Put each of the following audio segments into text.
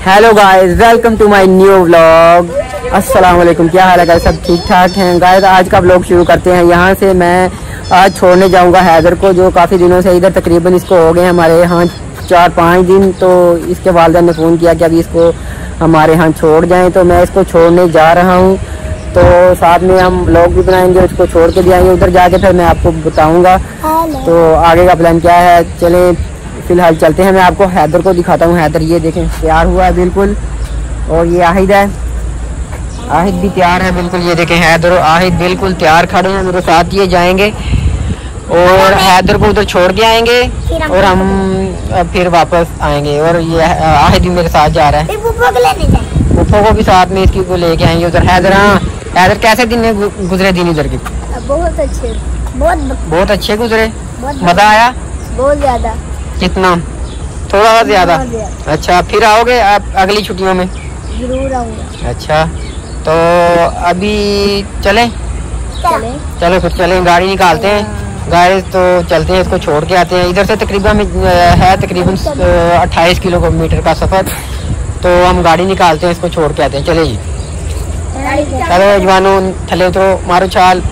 Hello guys, welcome to my new vlog. अस्सलाम वालेकुम, क्या हाल है गाइस? सब ठीक ठाक हैं गाइस। आज का व्लॉग शुरू करते हैं। यहाँ से मैं आज छोड़ने जाऊँगा हैदर को, जो काफ़ी दिनों से इधर तकरीबन इसको हो गए हमारे यहाँ 4-5 दिन। तो इसके वालिदैन ने फ़ोन किया कि अभी इसको हमारे यहाँ छोड़ जाएँ, तो मैं इसको छोड़ने जा रहा हूँ। तो साथ में हम व्लॉग भी बनाएंगे, उसको छोड़ के भी आएंगे उधर जाके, फिर मैं आपको बताऊँगा तो आगे का प्लान क्या है। चलें फिलहाल चलते हैं, मैं आपको हैदर को दिखाता हूँ। हैदर ये देखें तैयार हुआ है बिल्कुल, और ये आहिद है, आहिद भी तैयार है बिल्कुल। ये देखें हैदर और आहिद बिल्कुल तैयार खड़े हैं मेरे साथ। ये जाएंगे और हैदर को उधर छोड़ के आएंगे और हम फिर वापस आएंगे। और ये आहिद भी मेरे साथ जा रहा है, पुप्पो को भी साथ में इसकी को लेके आएंगे उधर। हैदर, हाँ हैदर, कैसे दिन गुजरे दिन इधर के? बहुत अच्छे, बहुत अच्छे गुजरे। मजा आया? बहुत ज्यादा। कितना? थोड़ा ज्यादा। अच्छा, फिर आओगे आप अगली छुट्टियों में? जरूर आऊंगा। अच्छा, तो अभी चलें? चलो फिर चलें, गाड़ी निकालते हैं गाइस, तो चलते हैं, इसको छोड़ के आते हैं। इधर से तकरीबन है तकरीबन 28 किलोमीटर का सफ़र, तो हम गाड़ी निकालते हैं, इसको छोड़ के आते हैं। चले जी, चलो जवानों, थले उतरो, मारो छाल।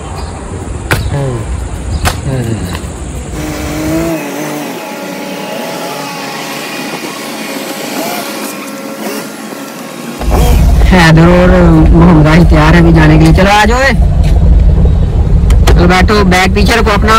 हैदर और मोहम्मद तैयार है अभी जाने के लिए। चलो आ जाओ, चलो बैठो, बैग पीछे रखो अपना।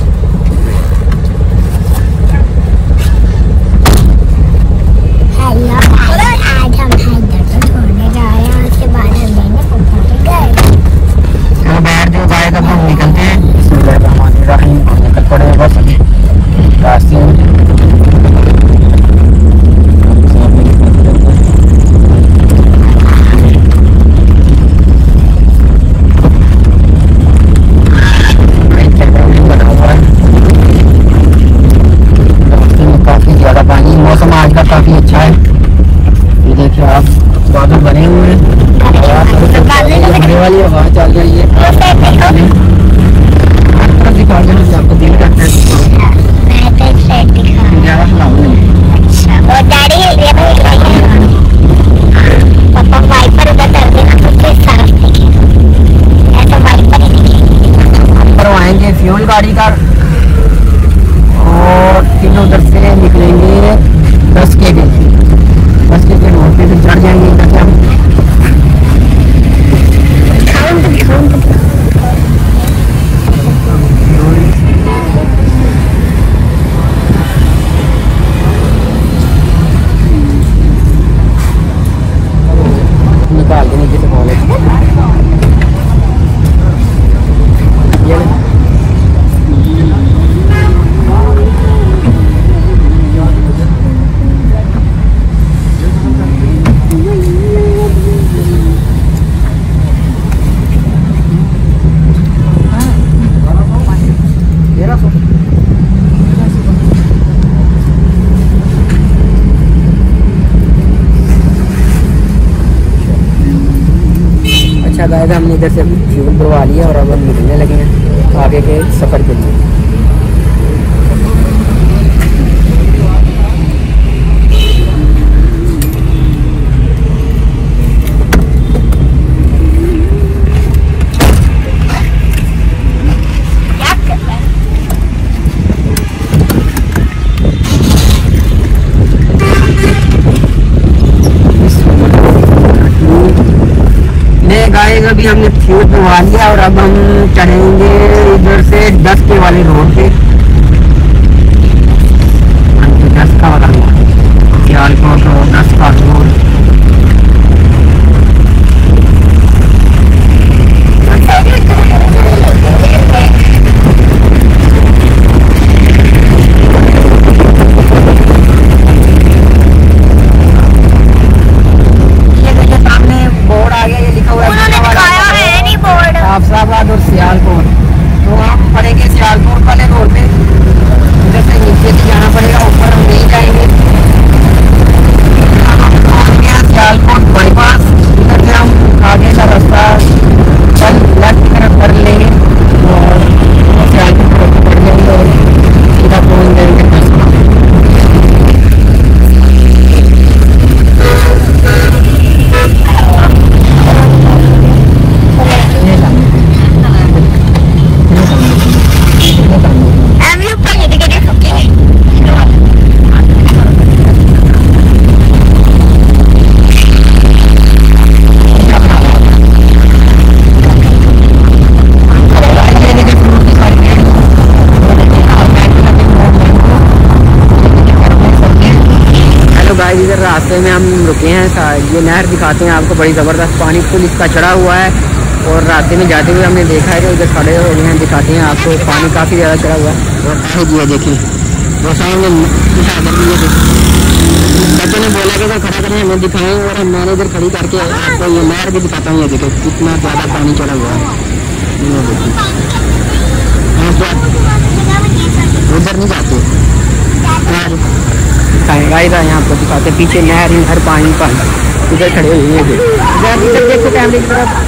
आज हम हैदर को छोड़ने जा रहे हैं, उसके बाद हम जाएंगे पुप्पो के घर। चलो बैठ जाओ गाइस, अब हम निकलते हैं। बिस्मिल्लाहिर्रहमानिर्रहीम, निकल पड़े बस अभी रास्ते में। मौसम आज का काफी अच्छा है, ये देखिए आप, बादल बने हुए हैं, वाली हवा चल रही है। आपको दिल करता है आएंगे फ्यूल गाड़ी का, और फिर उधर से निकलेंगे 10 के रोड पे, फिर चढ़ जाएंगे इधर से हम। निकाल के नीचे से कॉलेज गाइस। हमने इधर से फ्यूल भरवा लिया और अब हम निकलने लगे हैं आगे के सफ़र के लिए। अभी हमने फ्यूल भरवा लिया और अब हम चढ़ेंगे इधर से 10 के वाले रोड पे। 10 का वाला सियालकोट और 10 का रोड। हाफिजाबाद और सियालकोट, तो हम पड़ेंगे सियालकोट वाले रोड पे। इधर से नीचे से जाना पड़ेगा, ऊपर हम नहीं जाएंगे। रास्ते में हम रुके हैं। ये नहर दिखाते हैं आपको, बड़ी ज़बरदस्त पानी फुल इसका चढ़ा हुआ है। और रास्ते में जाते हुए हमने देखा है कि उधर खड़े हो गए हैं, दिखाते हैं आपको, पानी काफ़ी ज़्यादा चढ़ा हुआ है। और ये देखें वो सामने बच्चों ने बोला कि अगर खड़ा करें हमें दिखाएं, और मैंने इधर खड़ी करके आपको ये नहर भी दिखाता हूँ। ये देखो कितना ज़्यादा पानी चढ़ा हुआ है। ये देखिए उधर नहीं जाते दिखाएगा, यहाँ पर दिखाते पीछे नहर पानी इधर खड़े हुए हैं। इधर देखो कैमरे की तरफ,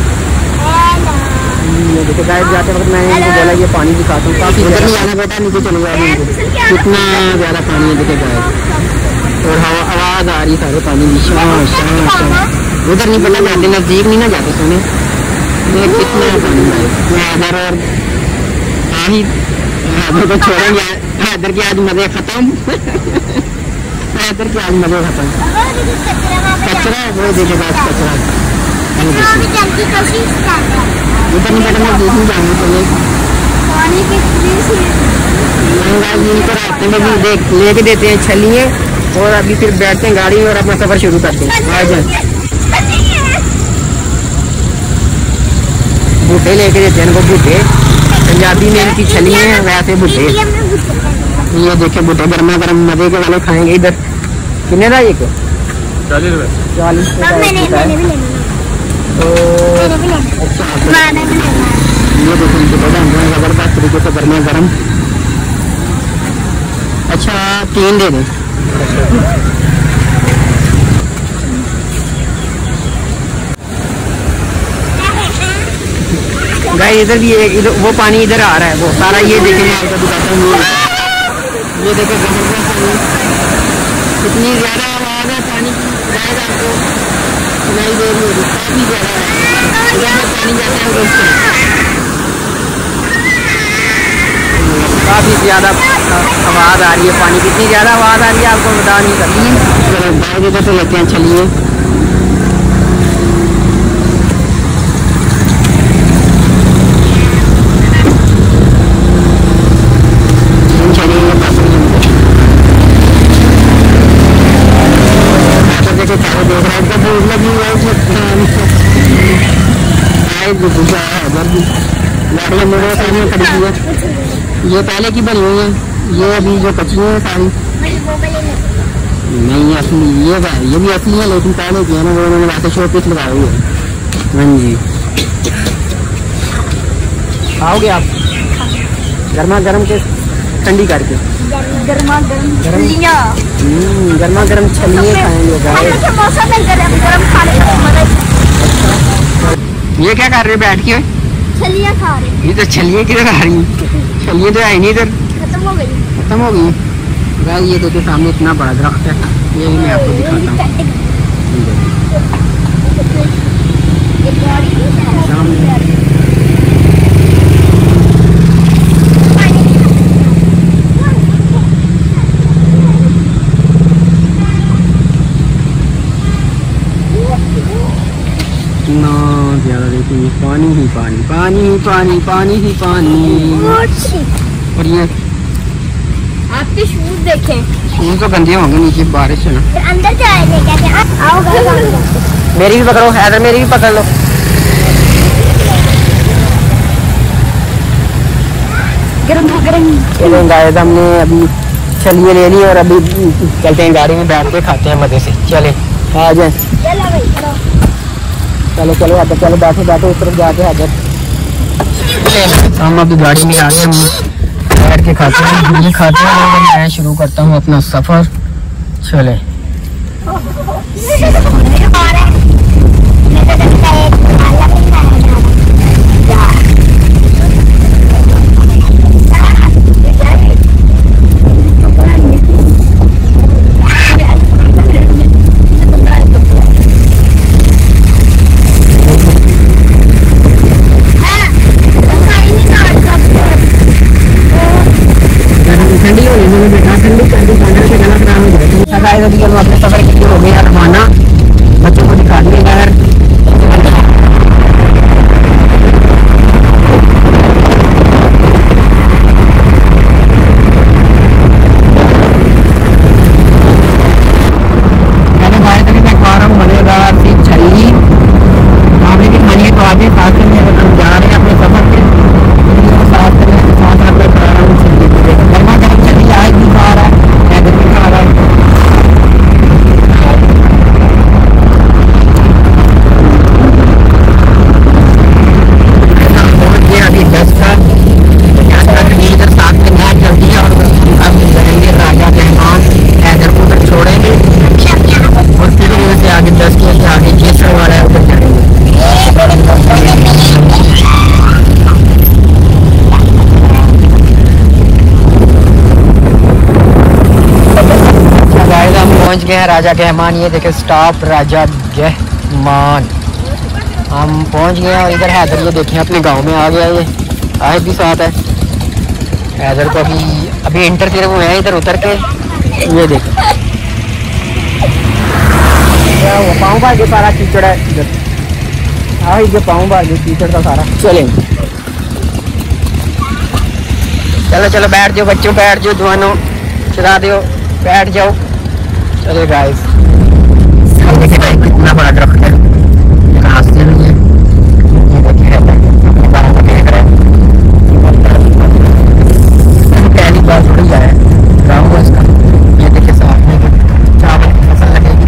ये देखो गाइस जाते वक्त मैंने इनको बोला ये पानी दिखाता हूँ, काफ़ी उधर नहीं जाना बेटा, नीचे चले जाओ। कितना ज़्यादा पानी है देखे गाइस, और आवाज़ आ रही है सारे पानी की। उधर नहीं पता जाते, नज़दीक नहीं ना जाते सुने। कितना पानी है और ही को छोड़ेंगे। हैदर के आज मज़े ख़त्म हैदर के आज मज़े ख़त्म। कचरा वो देखे गाइस, कचरा उधर नहीं बैठा, देखने जाऊँगी तो इनको रास्ते में भी देख लेके देते हैं छलिए, और अभी फिर बैठते हैं गाड़ी में और अपना सफ़र शुरू करते हैं। आ जाए भुट्टे लेके देते हैं इनको, भुट्टे पंजाबी में इनकी छलिए हैं, वैसे भुट्टे। ये देखे भुट्टे गर्मा गर्म मज़े के वाले खाएंगे। इधर कितने था ये? 40 रुपये। 40 रुपये। तो अच्छा ये देखो इनके ज़बरदस्त तरीके से गर्मा गर्म। अच्छा 3 दे दें। गाइस इधर भी इधर वो पानी इधर आ रहा है, वो सारा ये देखेंगे आपको दिखाता हूँ। ये देखो कितनी ज़्यादा आवाज़ है पानी की, गाइस आपको सुनाई दे रही होगी, काफ़ी ज़्यादा पानी जाता है उससे, काफ़ी ज़्यादा आवाज़ आ रही है पानी की। इतनी ज़्यादा आवाज़ आ रही है आपको बता नहीं सकती। इधर से लेते हैं चलिए। ये पहले की बनी हुई है, ये अभी जो कच्ची है सारी नहीं असली, ये भी असली है लेकिन पहले की है ना, वो उन्होंने वैसे शो पीस लगाए हुए है। हाँ जी आओगे आप गर्मा गर्म के ठंडी करके, गर्मा गर्म छलिए खाएंगे। ये क्या कर रहे बैठ के? छलियाँ खा रहे। ये तो छलिए किधर आ रही हैं? छलिए तो है नहीं इधर, खत्म हो गई। गाइस ये देखिए सामने इतना बड़ा दरख्त है, ये भी मैं आपको दिखाता हूँ। इतना ज़्यादा देखिए पानी ही पानी, पानी ही पानी, पानी ही पानी। और ये आपके शूज देखें, शूज तो गंदे होंगे नीचे बारिश है ना। अंदर जाएंगे क्या? आओ मेरी भी पकड़ो हैदर, मेरी भी पकड़ लो। गरम गाइस हमने अभी छलिए ले ली और अभी चलते हैं गाड़ी में बैठ के खाते हैं मज़े से। चले आ जाए, चलो चलो आते, चलो बैठो बैठो उस तरफ जाके आ जाए। हम अभी गाड़ी में आ गए, हम बैठ के खाते हैं, ये खाते हैं और मैं शुरू करता हूँ अपना सफ़र। चले ठंडी हो रही है बेटा, ठंडी ठंडी खाना से गला खराब हो जाएगा। अभी हम अपने सफर के लिए हो गए रवाना, बच्चों को दिखा दिए यार। मैंने आगे 10 के आगे केसर वाला है, उधर जाएंगे। हम पहुंच गए हैं राजा गहमान। ये देखे स्टॉप राजा गहमान। हम पहुंच गए हैं और इधर हैदर ये देखें अपने गांव में आ गया। ये आज भी साथ है हैदर को। अभी इंटर किए हुए हैं इधर उतर के। ये देखें वो पाँव भर के सारा कीचड़ है इधर। हाँ ये पाँव भर के कीचड़ का सारा। चलें चलो चलो बैठ जाओ बच्चों, बैठ जाओ जवानों, चला दो, बैठ जाओ। चले गाइस, देखिए भाई कितना बड़ा दरख्त है, रास्ते में ये देखिए पहली बार थोड़ी जाए गाँव है इसका। ये देखिए साथ में चावल की फसल लगेगी।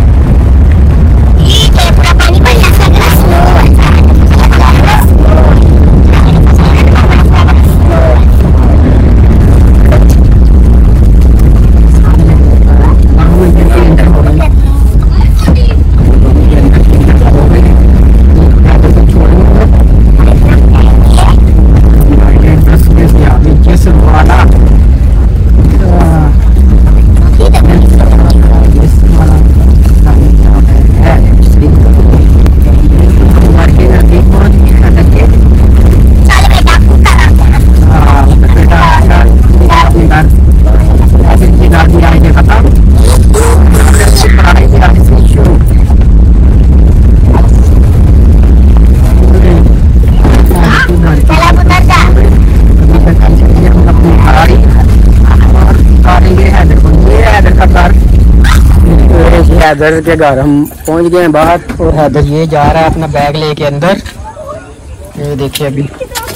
हैदर के घर हम पहुंच गए हैं बाहर और हैदर ये जा रहा है अपना बैग लेके अंदर। ये देखिए अभी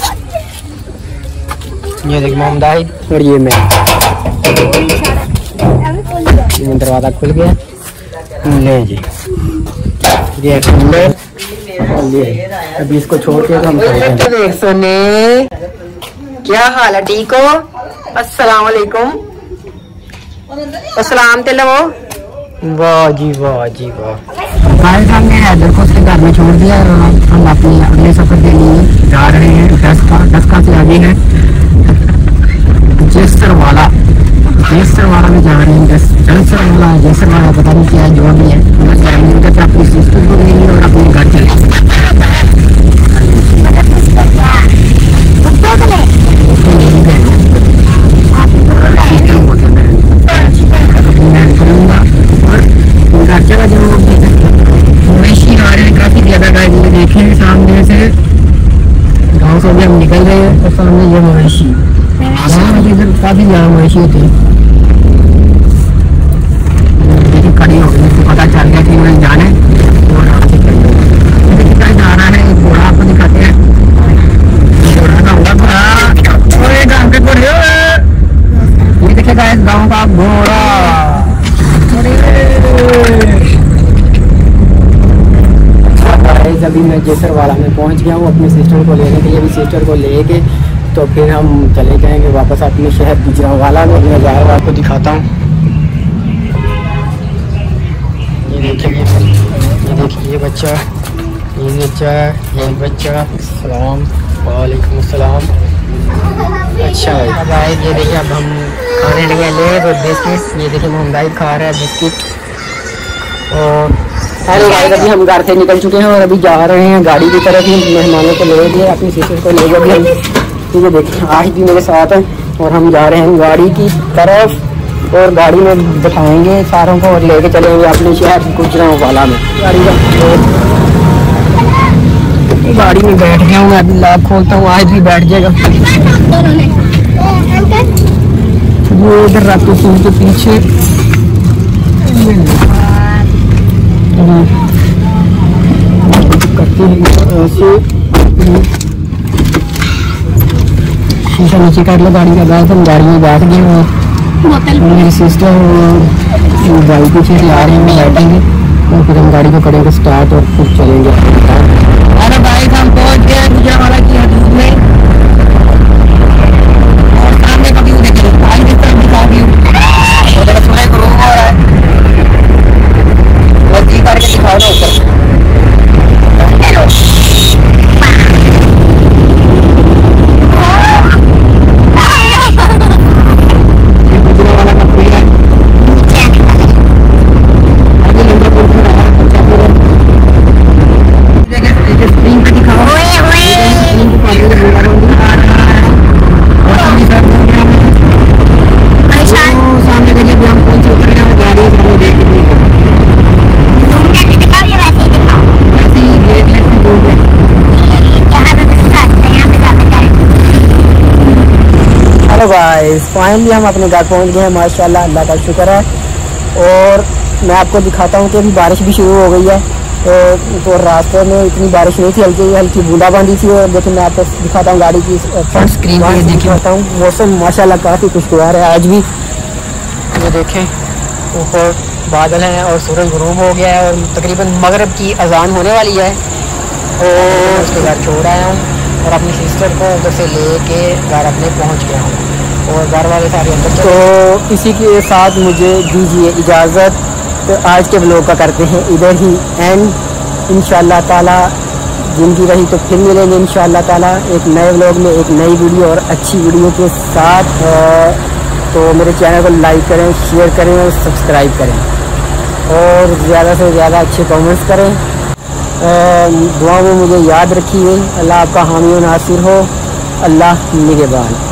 ये देखिए मोहम्मद और ये मैं, दरवाजा खुल गया। ले जी ये अंदर, अभी इसको छोड़ के हम देख सोने क्या हाल है, ठीक हो? अस्सलाम वालेकुम। अस्सलाम तेलवो। वाह जी वाह जी वाह। हमने हैदर को उसके घर में छोड़ दिया और हम अपने अगले सफर के लिए जा रहे हैं। 10 का से आगे है जेसर वाला में जा रहे हैं। जेसर वाला पता नहीं क्या जो भी है। अपनी सिस्टर को लेंगे और अपने घर चलेंगे। मवेशी आ रहे हैं काफी ज्यादा गाय। देखें सामने से गाँव से भी हम निकल रहे हैं और सामने ये मवेशी इधर काफी ज्यादा मवेशी होती है। देखिए खड़ी हो गई, पता चल गया कि मैं जाना है और यहाँ से जा रहा है। घोड़ा आपको दिखाते हैं, घोड़ा का हुआ घोड़ा। ये देखिए गाँव का घोड़ा। अभी मैं जेसर वाला में पहुंच गया हूँ अपनी सिस्टर को लेने के लिए। अभी सिस्टर को लेके तो फिर हम चले जाएंगे वापस अपने शहर गुजरांवाला में। मैं ज़ाहिर आपको दिखाता हूँ। ये देखिए ये बच्चा, ये बच्चा। अस्सलाम वालेकुम अस्सलाम। अच्छा भाई ये देखिए अब हम खाने लगे ले तो बिस्किट। ये देखिए मोहम्मद खा रहा है बिस्किट। और हेलो गाइस, अभी हम घर से निकल चुके हैं और अभी जा रहे हैं गाड़ी की तरफ। ही मेहमानों को ले गए, अपनी सिस्टर को ले गए। हम ये देखिए आज भी मेरे साथ है और हम जा रहे हैं गाड़ी की तरफ और गाड़ी में बिठाएंगे सारों को और लेके चलेंगे अपने शहर गुजरांवाला में। गाड़ी में बैठ गया हूँ, अभी लॉक खोलता हूँ, आज भी बैठ जाएगा। वो इधर रातों सिंह के पीछे करते हैं ऐसे। शीशा नीचे कर लो गाड़ी का। बैठ हम गाड़ी में बैठ गए और मेरी सिस्टर गाड़ी पीछे से आ रही है, बैठेंगे और फिर हम गाड़ी को करेंगे स्टार्ट और फिर चलेंगे। अरे भाई हम पहुंच गए गुजरांवाला की हदूद में और सामने का व्यू देखिए, भाई की तरफ दिखा व्यू। और रूम हो रहा है, करके उठाओ ना ऊपर। हेलो गाइस, फाइनली हम अपने घर पहुंच गए हैं माशाल्लाह, अल्लाह का शुक्र है। और मैं आपको दिखाता हूं कि अभी बारिश भी शुरू हो गई है। तो रास्ते में इतनी बारिश नहीं थी, हल्की हल्की बूंदाबांदी थी। और देखिए मैं आपको दिखाता हूं गाड़ी की फ्रंट स्क्रीन पे, दिखाता हूँ मौसम माशाल्लाह काफ़ी खुशगवार है आज भी। ये देखें ऊपर बादल हैं और सूरज गुरूब हो गया है और तकरीबन मगरिब की अजान होने वाली है। और उसके घर छोड़ आया हूँ और अपनी सिस्टर को उधर से लेके घर अपने पहुंच गया हूँ और घर वाले सारे अंदर। तो इसी के साथ मुझे दीजिए इजाज़त। तो आज के व्लॉग का करते हैं इधर ही एंड। इंशाअल्लाह ताला जिंदगी रही तो फिर मिलेंगे इंशाअल्लाह ताला एक नए व्लॉग में, एक नई वीडियो और अच्छी वीडियो के साथ। तो मेरे चैनल को लाइक करें, शेयर करें और सब्सक्राइब करें और ज़्यादा से ज़्यादा अच्छे कमेंट्स करें। दुआ में मुझे याद रखिए। अल्लाह आपका हामी और नासिर हो। अल्लाह निगहबान।